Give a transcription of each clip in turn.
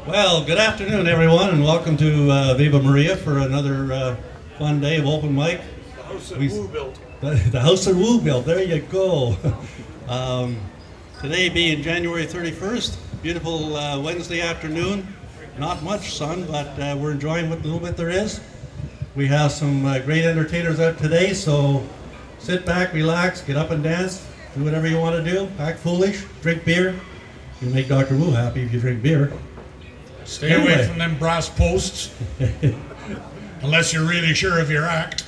Well, good afternoon, everyone, and welcome to Viva Maria for another fun day of open mic. The house that Woo built. The house that Woo built, there you go. Today being January 31st, beautiful Wednesday afternoon. Not much sun, but we're enjoying what little bit there is. We have some great entertainers out today, so sit back, relax, get up and dance, do whatever you want to do, act foolish, drink beer. You make Dr. Woo happy if you drink beer. Stay away from them brass posts, unless you're really sure of your act.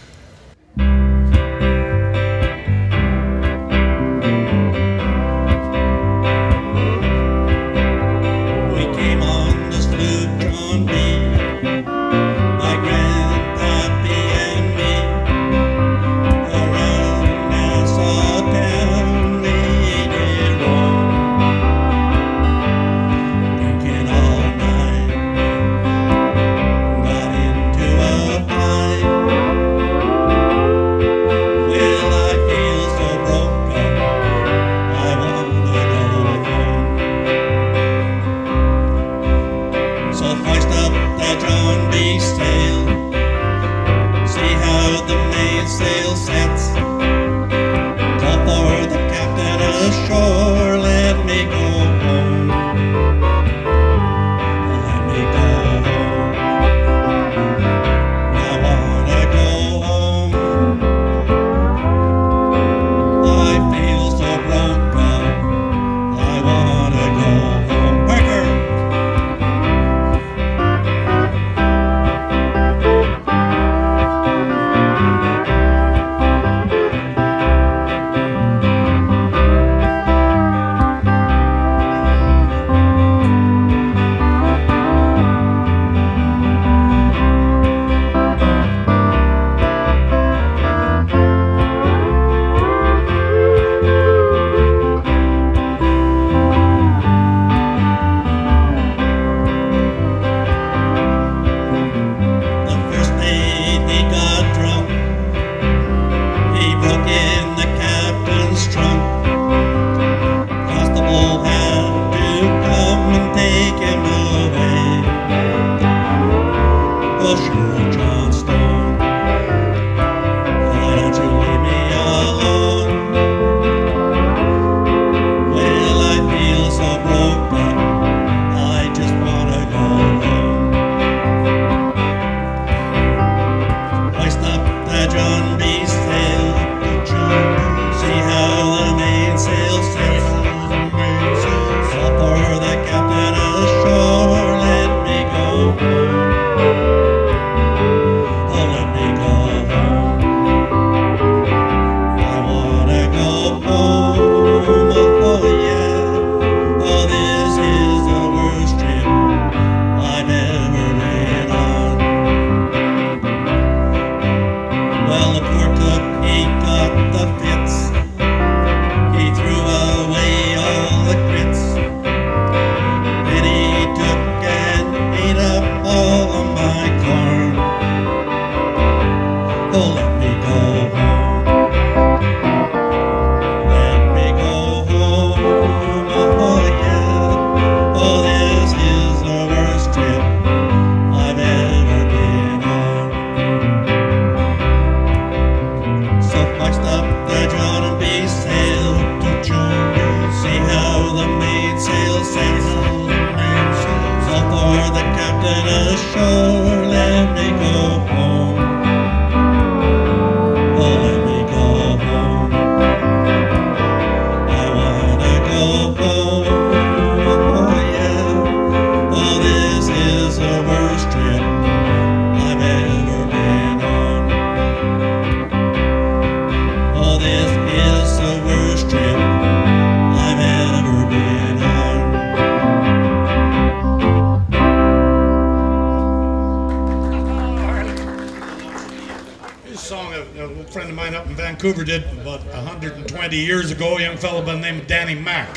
Vancouver did about 120 years ago, a young fellow by the name of Danny Mac.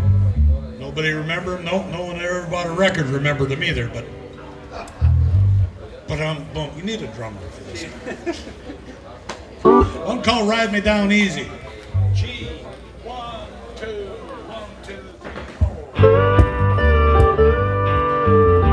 Nobody remember him? No one ever bought a record remembered him either, but well, you need a drummer for this. One called Ride Me Down Easy. G, 1, 2, 1, 2, 3, 4.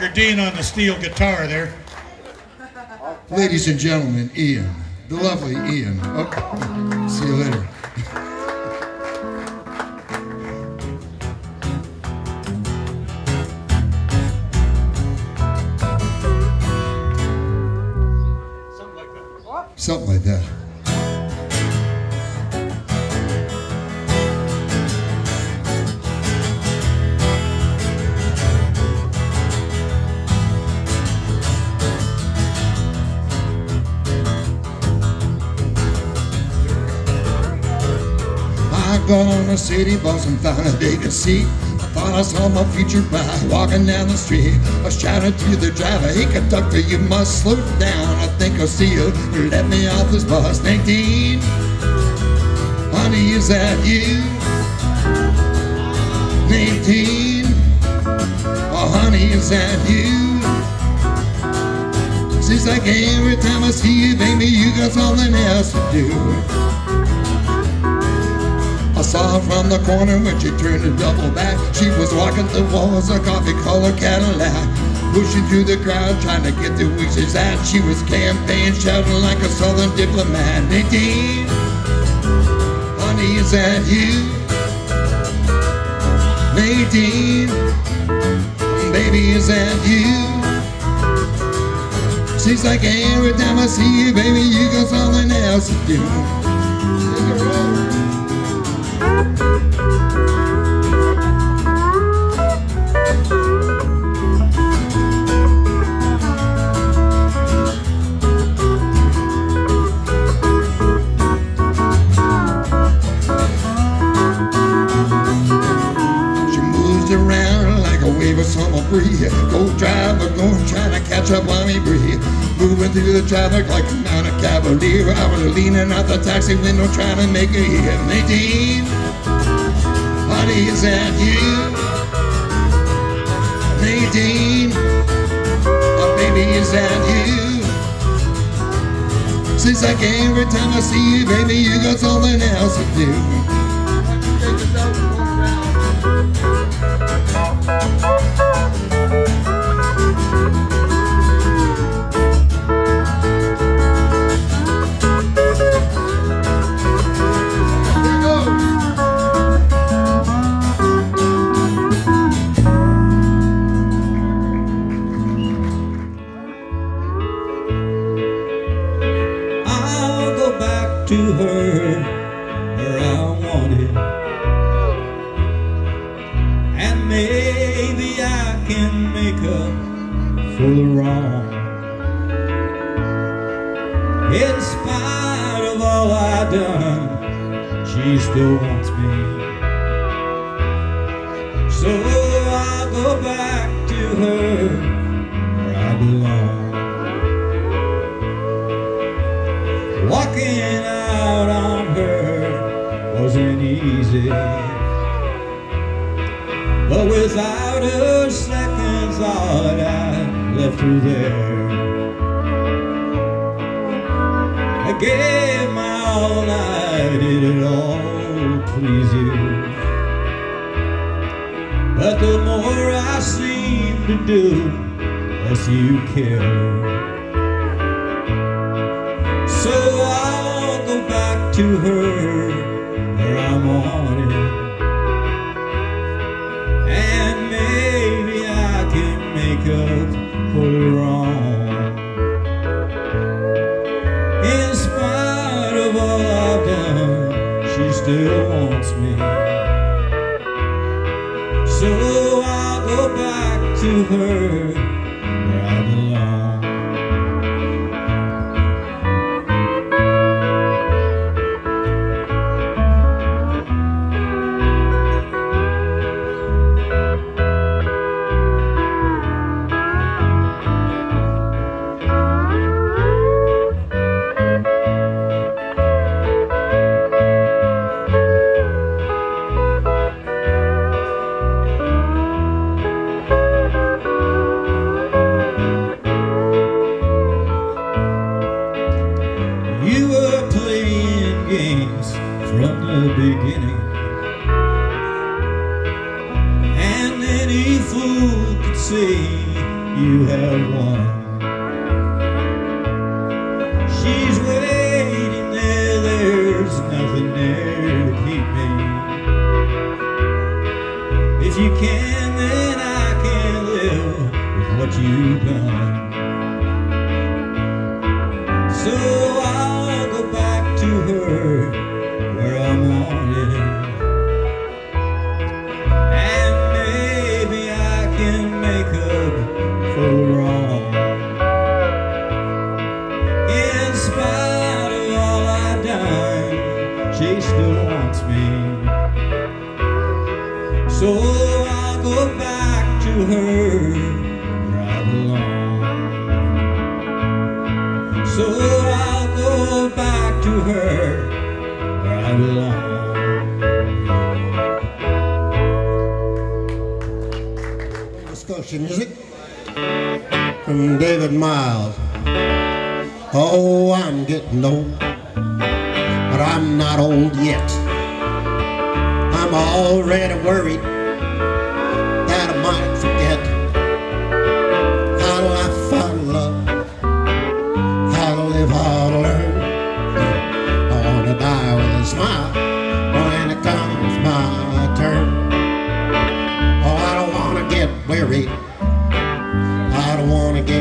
Roger Dean on the steel guitar there. Ladies and gentlemen, Ian, the lovely Ian. Oh, see you later. Something like that. I got on a city bus and found a vacant seat. I thought I saw my future bride walking down the street. I shouted to the driver, "Hey conductor, you must slow down. I think I'll see you. Let me off this bus." 19, honey, is that you? 19, oh honey, is that you? Seems like every time I see you, baby, you got something else to do. I saw her from the corner when she turned to double back. She was walking towards a coffee-colored Cadillac, pushing through the crowd, trying to get to where she's at. She was campaign shouting like a southern diplomat. 18, honey, is that you? 18, baby, is that you? Seems like every time I see you, baby, you got something else to do. Around like a wave of summer breeze. Go driver, go trying to catch up while we breathe. Moving through the traffic like a mounted cavalier. I was leaning out the taxi window trying to make it here. 18, honey, is that you? 18, oh baby, is that you? Seems like every time I see you, baby, you got something else to do. To her where I wanted, and maybe I can make up for the wrong. In spite of all I've done, she still wants me. So I'll go back to her where I belong. Walking out on her wasn't easy, but without a second thought I left her there. I gave my all and I did it all to please you, but the more I seem to do, less you care. So I'll go back to her where I'm wanted, and maybe I can make up for the wrong. In spite of all I've done, she still wants me. So I'll go back to her where I belong. You were playing games from the beginning, and any fool could see you have won. She's waiting there, there's nothing there to keep me. If you can, then I can live with what you've done. So I'll go back to her where I'm wanted, and maybe I can make up for wrong. In spite of all I've done, she still wants me. So I'll go back to her where I belong. So I'll go back to her where I belong. Scotia music from David Miles. Oh, I'm getting old, but I'm not old yet. I'm already worried that I might forget how to laugh, how to love, how to live, how to learn. I want to die with a smile when it comes my turn. Oh, I don't want to get weary, I don't want to get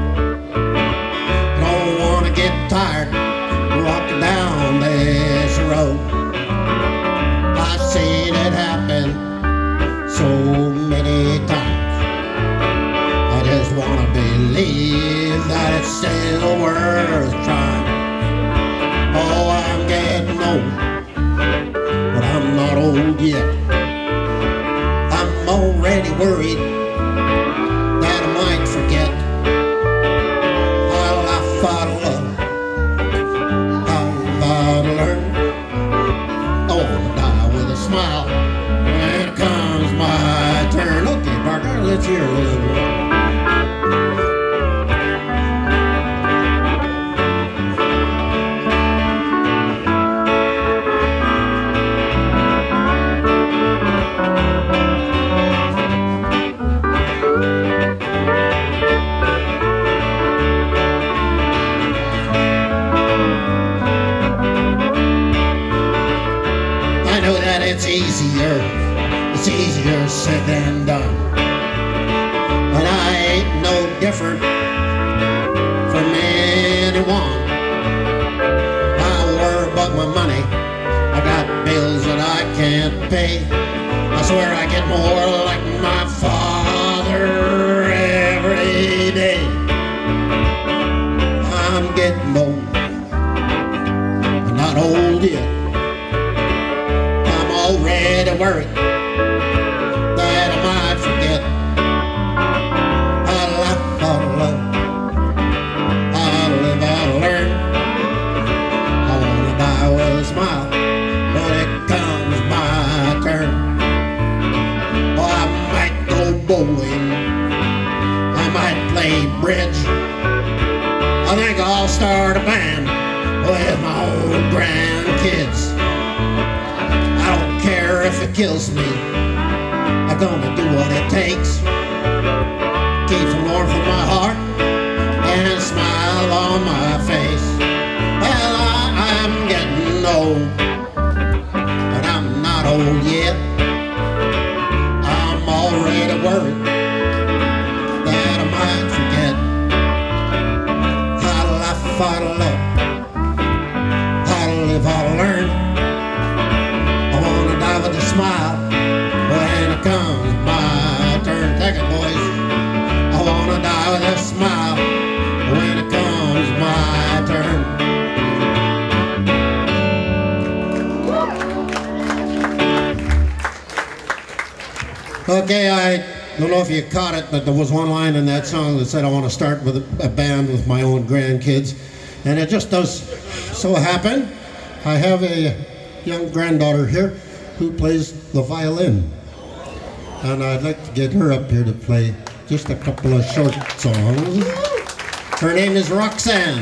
I don't want to get tired walking down this road. I've seen it happen so many times. I just want to believe that it's still worth trying. Oh, I'm getting old, but I'm not old yet. I'm already worried that I might forget how to laugh, how to love, how to learn. I want to die with a smile when it comes my turn. Okay, partner, let's hear a little bit. I know that it's easier said than done, but I ain't no different from anyone. I worry about my money, I got bills that I can't pay. I swear I get more like my father every day. I'm getting old, but not old yet. I'm already worried that I might forget how to laugh, how to love, how to live, how to learn. I want to die with a smile when it comes my turn. Oh, I might go bowling, I might play bridge. I think I'll start a band with my old grandkids. I don't care if it kills me, I'm gonna do what it takes. Keep the warmth in my heart and a smile on my face. Well, I'm getting old, but I'm not old yet. I'm already worried that I might forget how to laugh, how to love, how to live, how to learn. I wanna die with a smile when it comes my turn. Take it, boys. I wanna die with a smile when it comes my turn. Okay, I don't know if you caught it, but there was one line in that song that said I want to start with a band with my own grandkids. And it just does so happen I have a young granddaughter here who plays the violin. And I'd like to get her up here to play just a couple of short songs. Her name is Roxanne.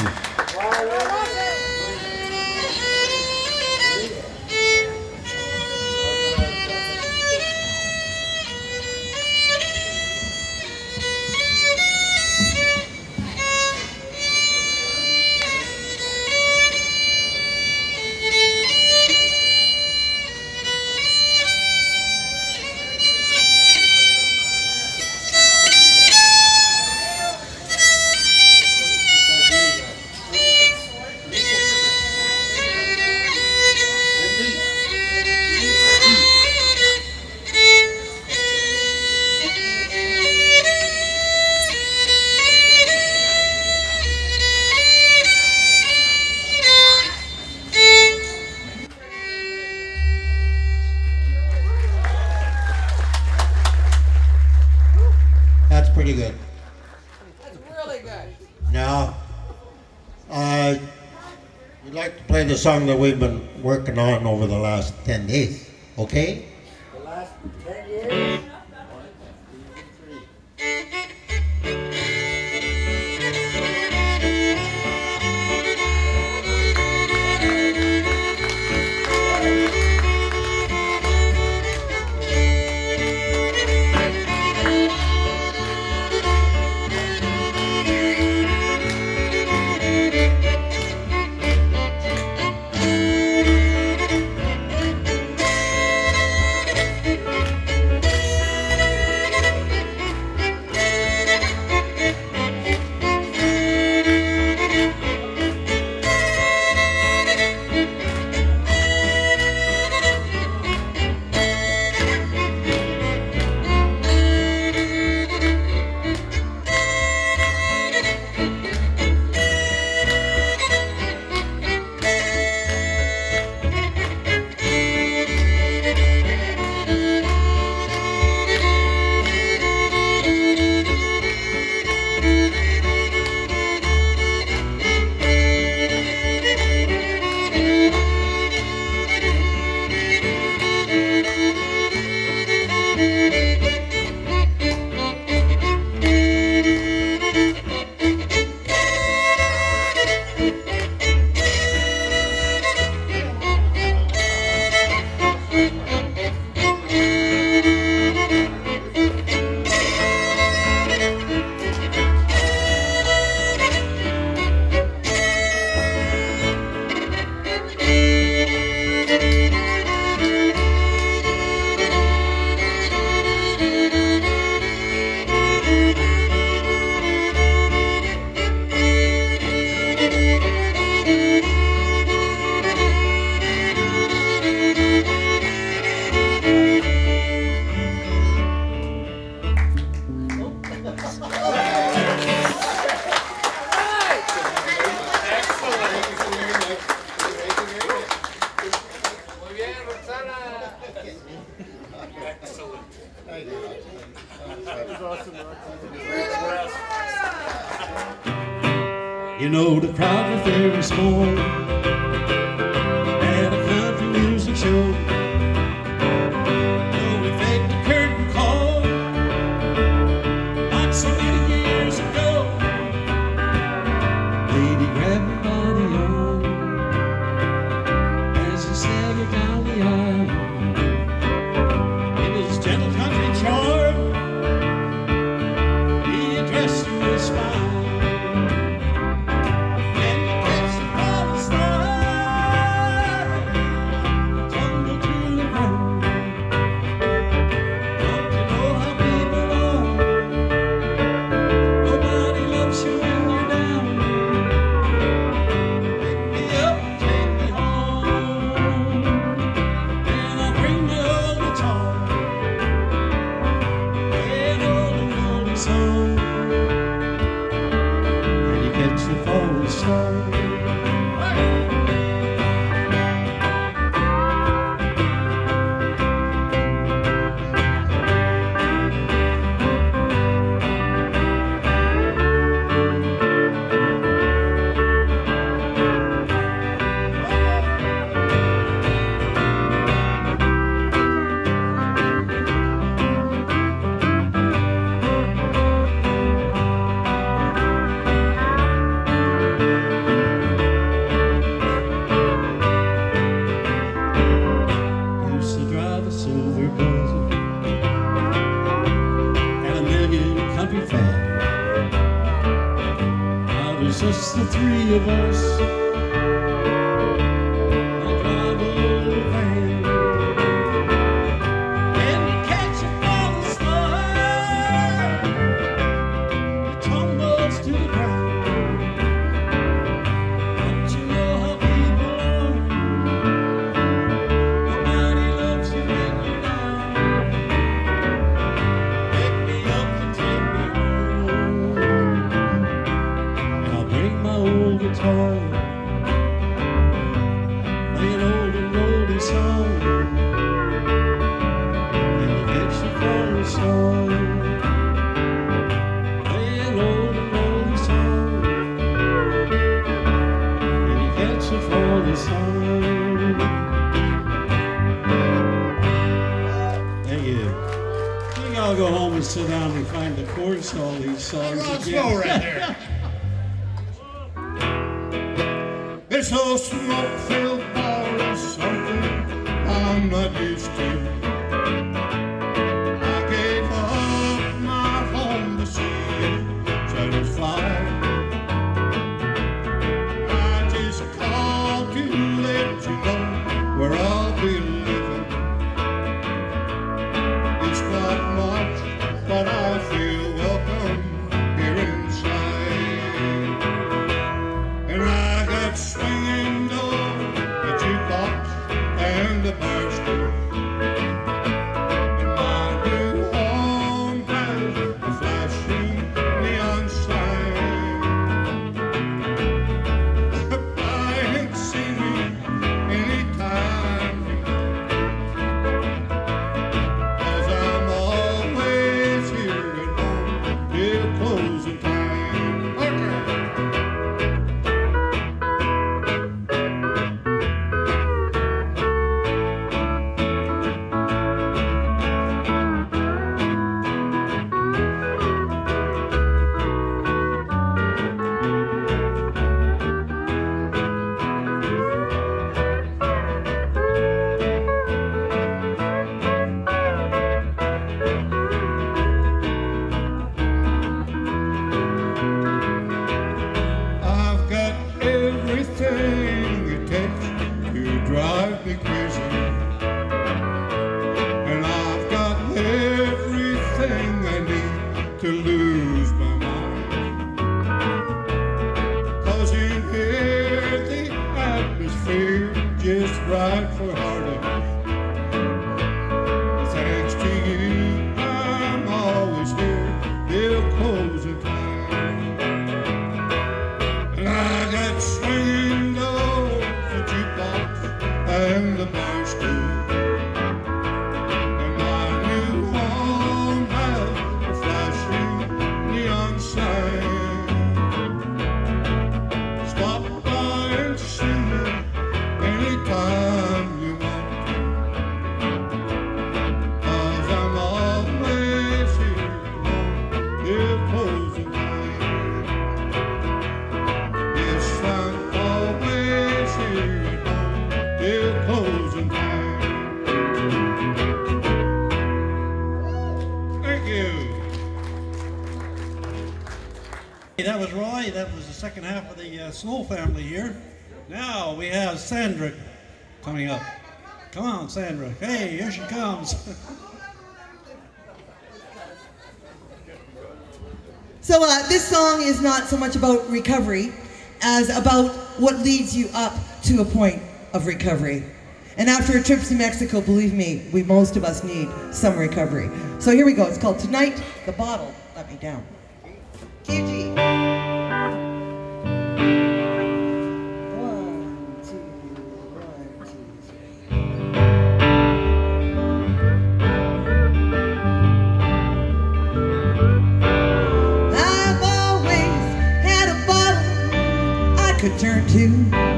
pretty good. That's really good. Now, we'd like to play the song that we've been working on over the last 10 days, okay? The last 10 years. You know the crowd was there this morning at a country music show. Oh, we faked the curtain call not so many years ago. Lady grabbed me by the arm as he staggered down the aisle in his gentle country charm. He addressed her with a smile. Just the three of us. I drive a little van, and you catch a falling star, it tumbles to the ground. Don't you know how people are? Nobody loves you when you're down. Pick me up and take me home. Bring my old guitar. I'll go home and sit down and find the chorus to all these songs Rock again. slow right there. It's a smoke-filled bar or something I'm not used to. I gave up my home to see it satisfied. I just called to let you know where I'll be living. It's not much, but I feel welcome here inside. And I got swinging doors, the jukebox, and the bar stool. And my new home has a flashing neon sign. I ain't seen me anytime you know, 'cause I'm always here at home till closing time. Okay. I've got everything it takes to drive me crazy. And I've got everything I need to lose my mind. 'Cause in here the atmosphere just right for heartache. Thanks to you, I'm always here till closing time. And I got swinging doors, the jukebox, and the bar stool. And my new home has a flashing neon sign. Stop by and see me anytime you want to, 'cause I'm always here at home till closing time. Yes, I'm always here at home till closing time. Thank you. Hey, that was Roy. That was the second half of the Snow family here. Now we have Sandra coming up. Come on, Sandra. Hey, here she comes. So this song is not so much about recovery as about what leads you up to a point of recovery. And after a trip to Mexico, believe me, most of us need some recovery. So here we go. It's called Tonight the Bottle Let Me Down. KG. 1, 2, 1, 2, 3. I've always had a bottle I could turn to,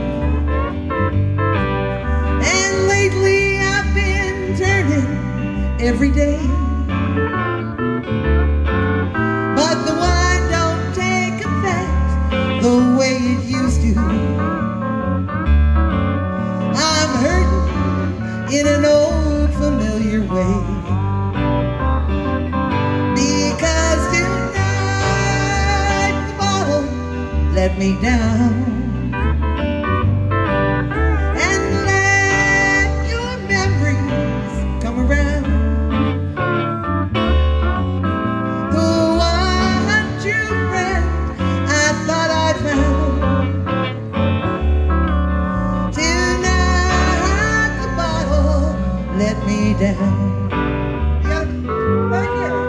and lately I've been turning every day. But the wine don't take effect the way it used to. I'm hurting in an old familiar way, because tonight the bottle let me down. And let your memories come around. The one true friend I thought I'd found. Tonight the bottle let me down. Yep, right here.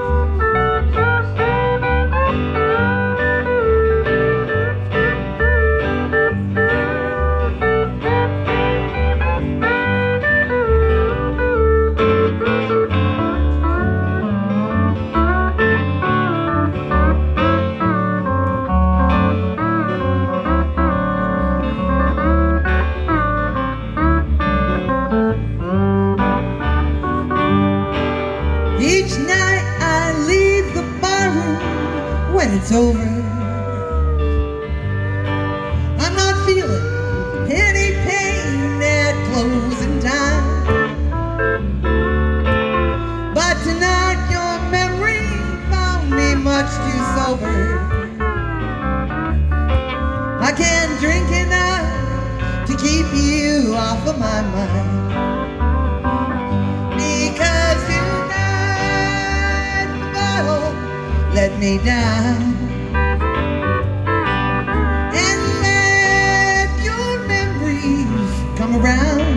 that it's over. I'm not feeling any pain at closing time. But tonight your memory found me much too sober. I can't drink enough to keep you off of my mind. Because tonight the bottle let me down. And let your memories come around.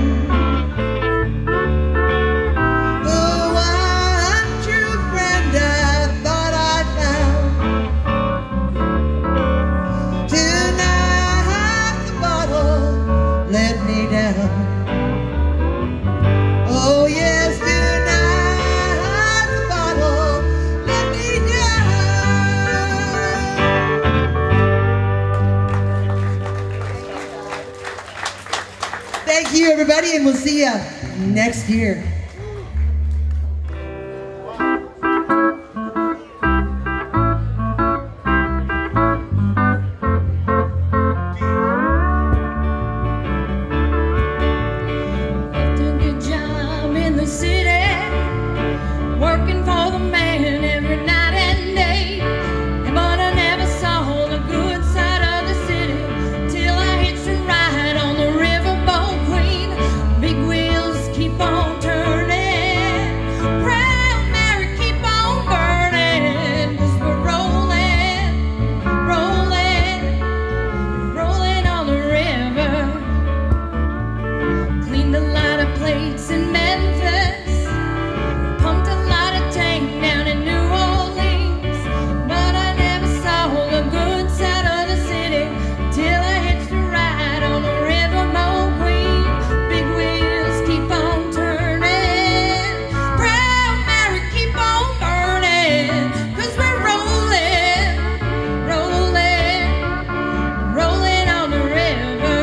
The one true friend I thought I'd found. Tonight the bottle let me down. Oh yes, tonight the bottle let me down. Thank you everybody, and we'll see you next year. Left a good job in the city, working for the man every night and day. But I never saw the good side of the city till I hitched a ride on the riverboat Queen. Big wheels keep on turning, Proud Mary keep on burning, 'cause we're rolling, rolling, rolling on the river. Cleaned a lot of plates in Memphis, pumped a lot of tank down in New Orleans. But I never saw the good side of the city till I hitched a ride on the riverboat Queen. Big wheels keep on turning, Proud Mary keep on burning, 'cause we're rolling, rolling, rolling on the river.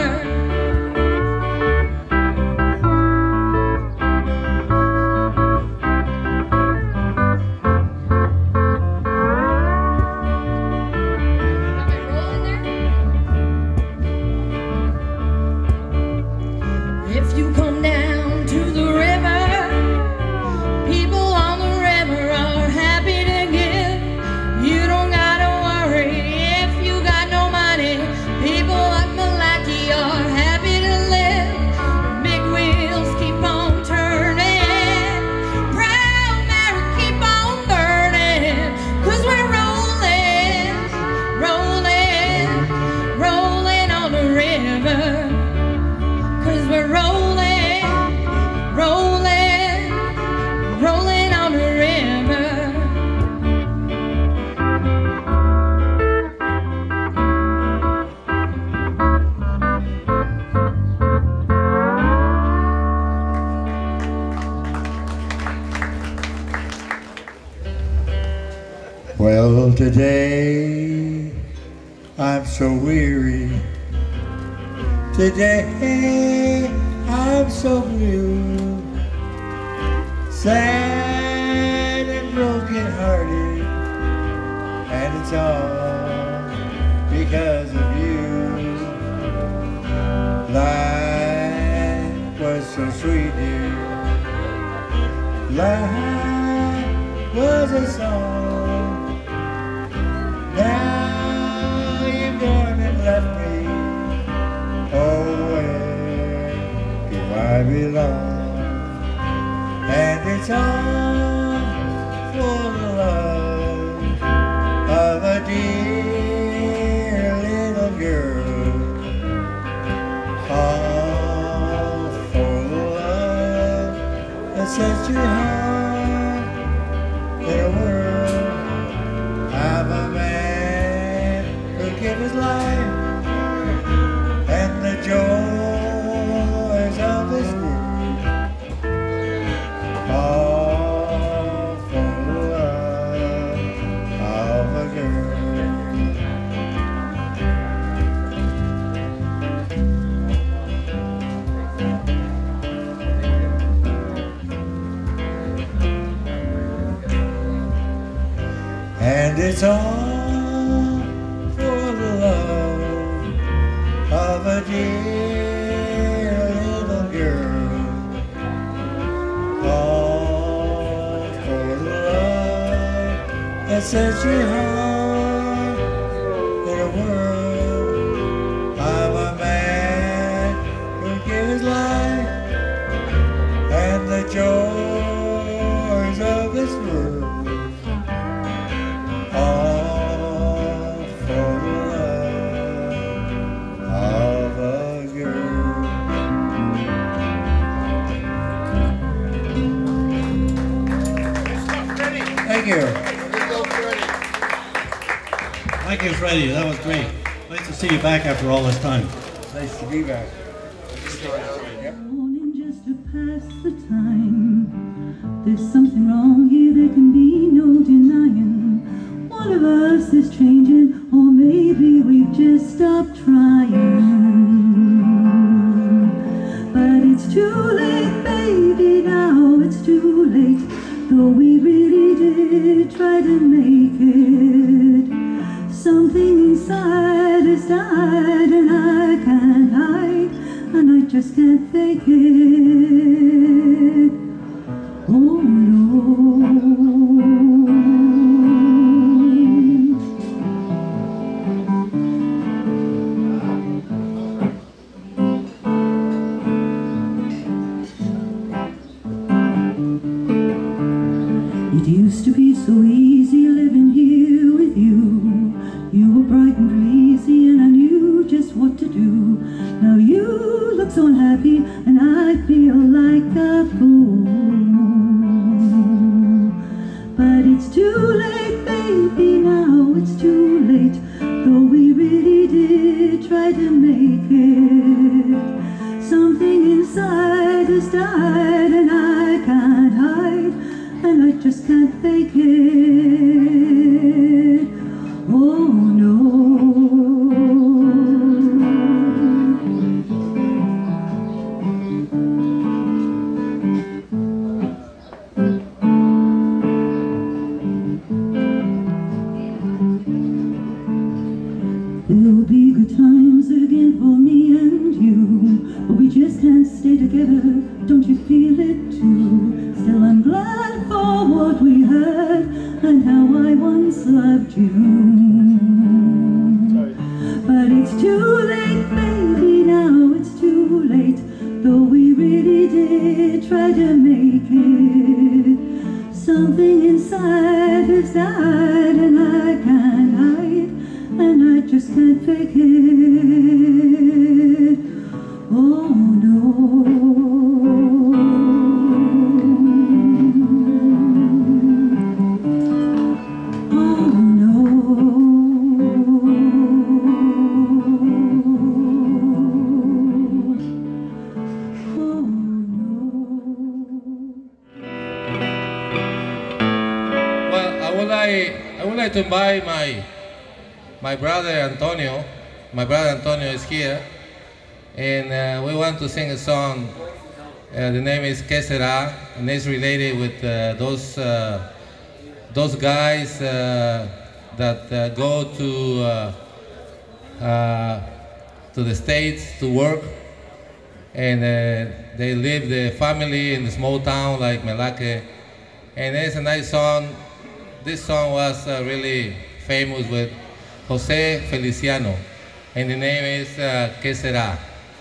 If you come down to the river, people on the river are happy to give. You don't gotta worry if you got no money. People like Melaque are happy to live. Big wheels keep on turning, Proud Mary keep on burning, 'cause we're rolling, rolling, rolling on the river. 'Cause we're rolling, rolling, rolling on the river. Well, today I'm so weary. Today I'm so blue, sad and broken hearted, and it's all because of you. Life was so sweet, dear. Life was a song. Now you've gone and left me. Oh, where do I belong? And it's all for the love of a dear little girl. All for the love that sets your heart in a world. I'm a man who gave his life and the joys of this world, all for the love of a girl. And it's all that sets your heart in a world of a man who gives his life and the joys of this world, all for the love of a girl. Thank you. Thank you, Freddie. That was great. Nice to see you back after all this time. Nice to be back. Morning just to pass the time. There's something wrong here, there can be no denying. One of us is changing, or maybe we've just stopped trying. But it's too late, baby, now it's too late. Though we really did try to make it, something inside has died, and I can't hide, and I just can't fake it. Oh no. It used to be so easy living here with you. You were bright and breezy and I knew just what to do. Now you look so unhappy and I feel like a fool. But it's too late, baby, now it's too late. Though we really did try to make it, something inside has died and I can't hide, and I just can't fake it. Oh no. There'll be good times again for me and you, but we just can't stay together. Don't you feel it too? Still I'm glad for what we had and how I once loved you. But it's too late, baby, now it's too late. Though we really did try to make it, something inside has died and I can't hide, and I just can't fake it. Oh no. I would like to invite my brother Antonio. My brother Antonio is here, and we want to sing a song. The name is Que Será, and it's related with those guys that go to the States to work, and they leave the family in a small town like Melaque, and it's a nice song. This song was really famous with Jose Feliciano, and the name is Que Será.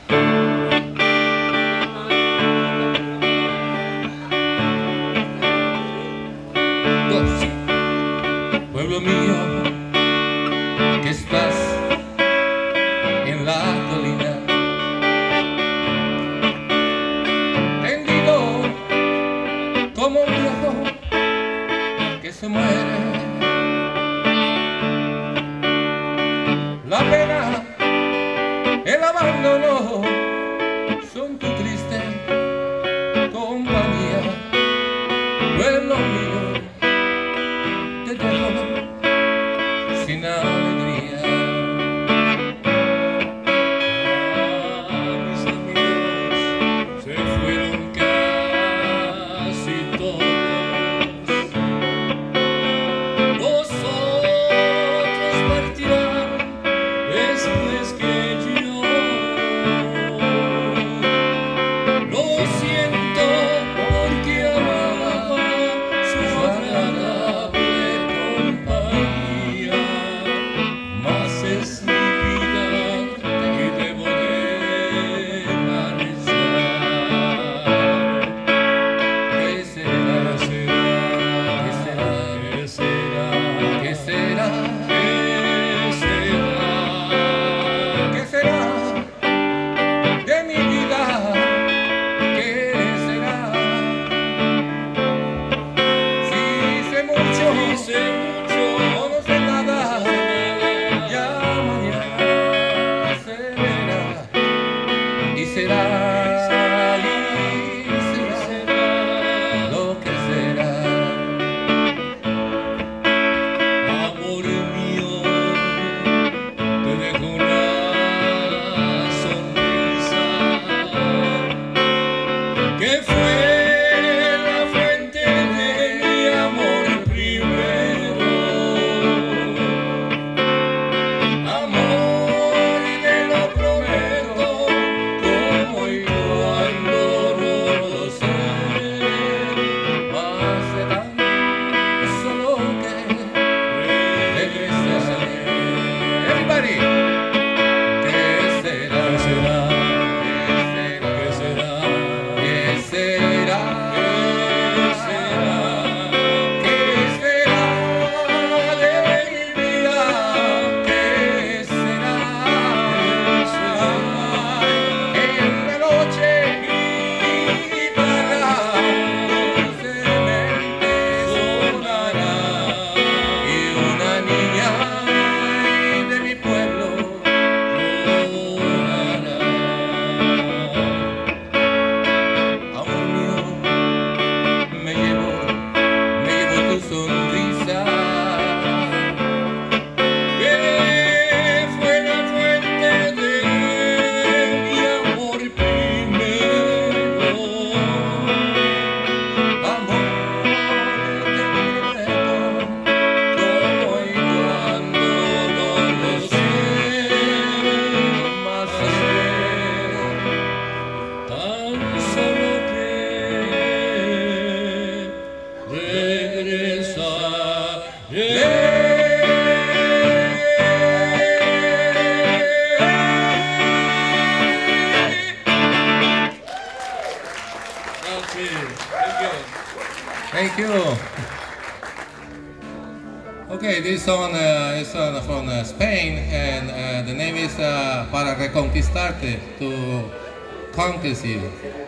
Dos. Pueblo mío, que estás en la colina, tendido como un viejo que se muere. La pena, el abandono son tu triste compañía. Pueblo mío, te dejo sin alegría. Mis amigos se fueron casi todos. Los otros partirán después que yo. Lo siento porque amaba su Thank you. Okay, this song is from Spain, and the name is Para Reconquistarte, to conquer you.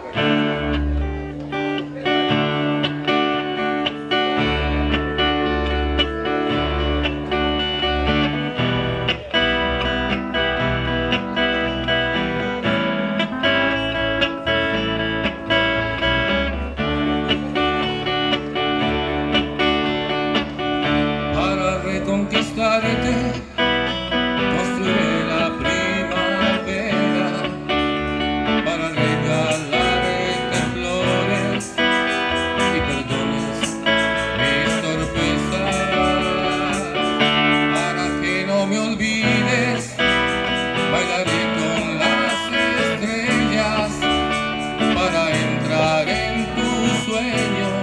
Construiré la primavera para regalarte flores y perdones mis torpezas. Para que no me olvides, bailaré con las estrellas para entrar en tus sueños.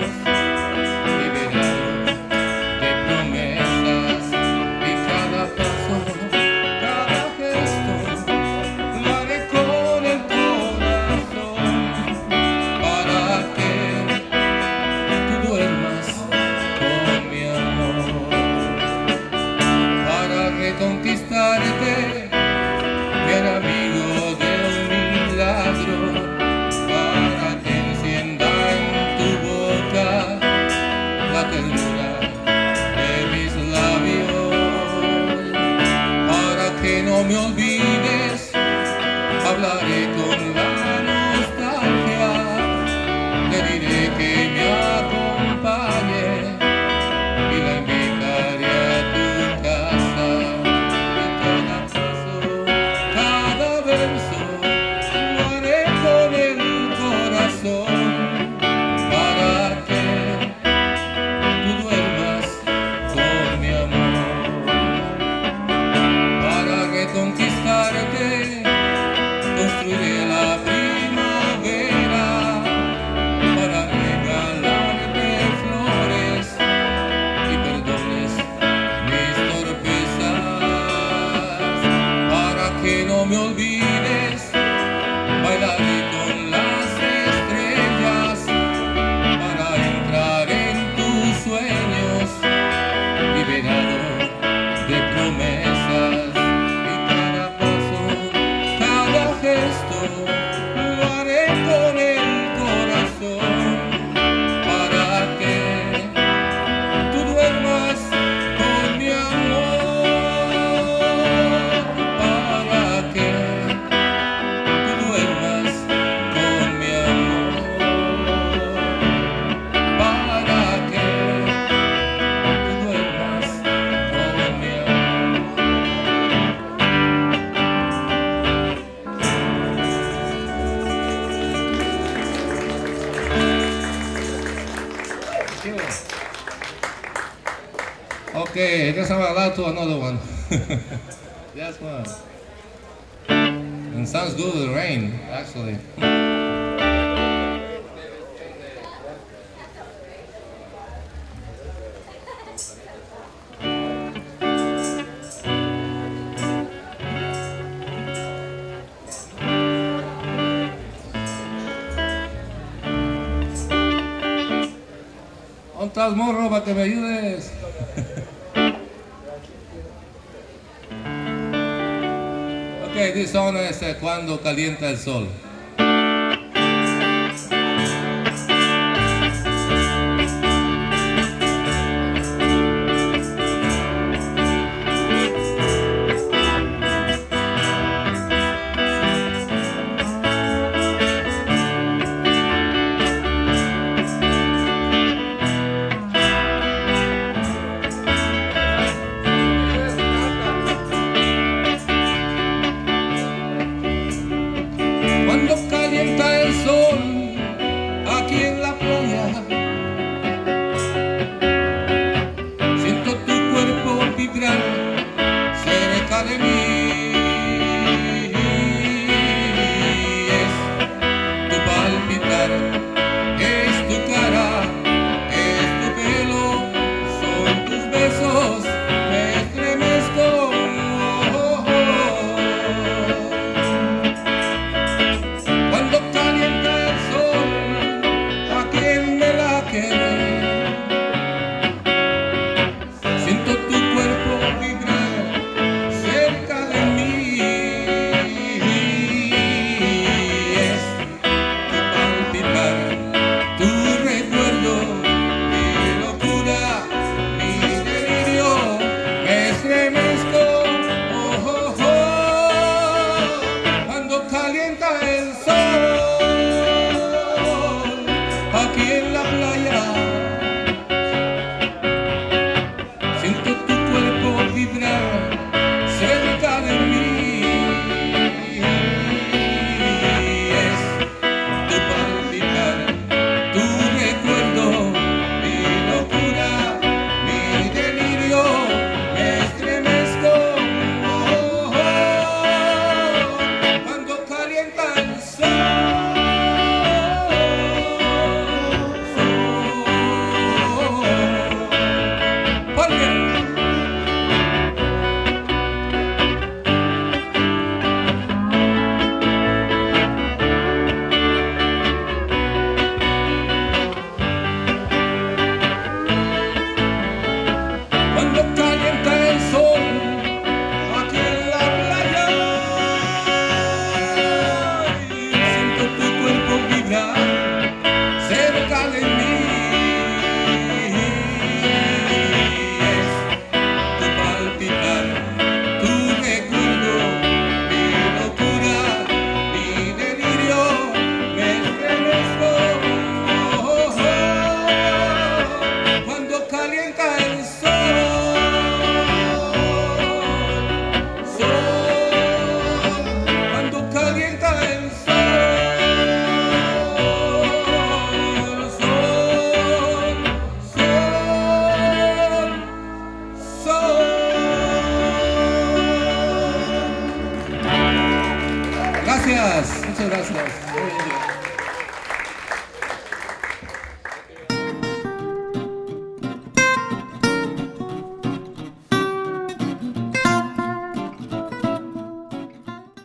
Conquistarte, bien amigo de un milagro, para que encienda en tu boca la ternura de mis labios. Para que no me olvides, hablaré con la nostalgia, le diré que me acompañe y la invitaré a tu casa. Construiré la primavera para regalarte flores y perdones mis torpezas. Para que no me olvides, bailaré con las estrellas para entrar en tus sueños, liberado de promesas. Lo haré con el corazón para que tú duermas con mi amor, para que tú duermas con mi amor, para que tú duermas con mi amor. Okay, I guess I'm allowed to another one. That's one. And sounds good with rain, actually. ¿Dónde estás, morro, para que me ayudes? Okay, this song is Cuando Calienta el Sol. sale en mí. Es tu palpitar, tu recuerdo, mi locura, mi delirio, me estremezco. Oh, oh, oh, cuando calienta el cuando calienta el sol. Gracias, muchas gracias.